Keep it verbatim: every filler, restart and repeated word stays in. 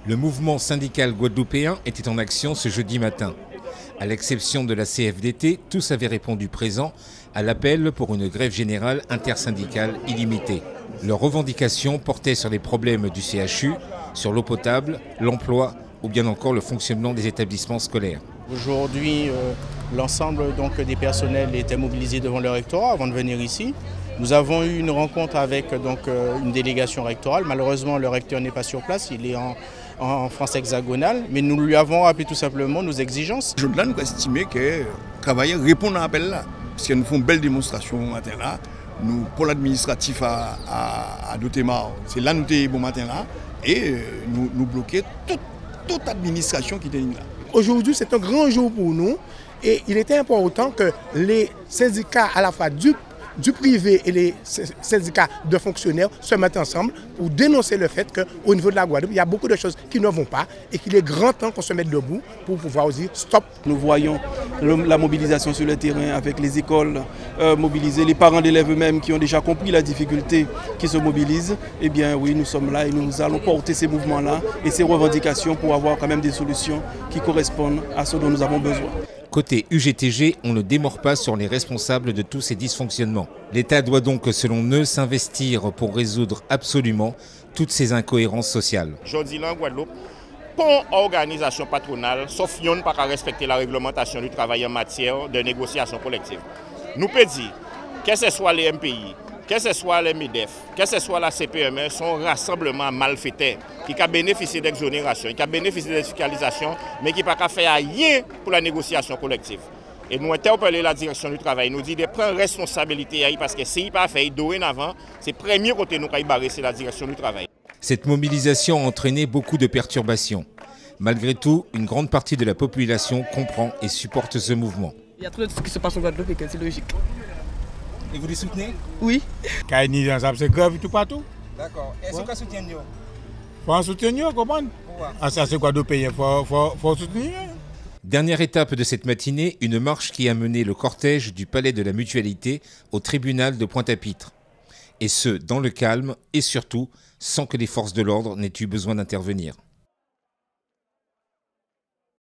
Le mouvement syndical guadeloupéen était en action ce jeudi matin. À l'exception de la C F D T, tous avaient répondu présent à l'appel pour une grève générale intersyndicale illimitée. Leurs revendications portaient sur les problèmes du C H U, sur l'eau potable, l'emploi ou bien encore le fonctionnement des établissements scolaires. Aujourd'hui, euh, l'ensemble donc, des personnels étaient mobilisés devant le rectorat avant de venir ici. Nous avons eu une rencontre avec donc, euh, une délégation rectorale. Malheureusement, le recteur n'est pas sur place, il est en, en France hexagonale, mais nous lui avons rappelé tout simplement nos exigences. Je dois estimer que les travailleurs répondent à l'appel là, parce que nous faisons une belle démonstration matin là. Nous, pour l'administratif à, à, à Dotémar, c'est là nous sommes bon matin là, et nous, nous bloquer toute, toute administration qui était là. Aujourd'hui, c'est un grand jour pour nous et il était important que les syndicats à la fois du, du privé et les syndicats de fonctionnaires se mettent ensemble pour dénoncer le fait qu'au niveau de la Guadeloupe, il y a beaucoup de choses qui ne vont pas et qu'il est grand temps qu'on se mette debout pour pouvoir dire stop. Nous voyons la mobilisation sur le terrain avec les écoles euh, mobilisées, les parents d'élèves eux-mêmes qui ont déjà compris la difficulté, qui se mobilisent. Eh bien oui, nous sommes là et nous allons porter ces mouvements-là et ces revendications pour avoir quand même des solutions qui correspondent à ce dont nous avons besoin. Côté U G T G, on ne démord pas sur les responsables de tous ces dysfonctionnements. L'État doit donc, selon eux, s'investir pour résoudre absolument toutes ces incohérences sociales. Je dis là en Guadeloupe, pour organisation patronale, sauf yon pas respecter la réglementation du travail en matière de négociation collective. Nous peut dire, que ce soit les M P I, que ce soit les MEDEF, que ce soit la C P M E, sont rassemblements malfaiteurs qui ont bénéficié d'exonération, qui ont bénéficié de fiscalisation, mais qui n'ont pas fait rien pour la négociation collective. Et nous interpellons la direction du travail, nous disons de prendre responsabilité parce que si il pas fait dorénavant, c'est le premier côté nous qui barrer, c'est la direction du travail. Cette mobilisation a entraîné beaucoup de perturbations. Malgré tout, une grande partie de la population comprend et supporte ce mouvement. Il y a trop de choses qui se passent en Guadeloupe et c'est logique. Et vous les soutenez? Oui. Quand il y a c'est grave tout partout. D'accord. Est-ce que vous soutenez? Il faut soutenir, comment? Ah, ça c'est quoi de payer? Il faut, faut, faut soutenir. Dernière étape de cette matinée, une marche qui a mené le cortège du Palais de la Mutualité au tribunal de Pointe-à-Pitre. Et ce, dans le calme et surtout, sans que les forces de l'ordre n'aient eu besoin d'intervenir.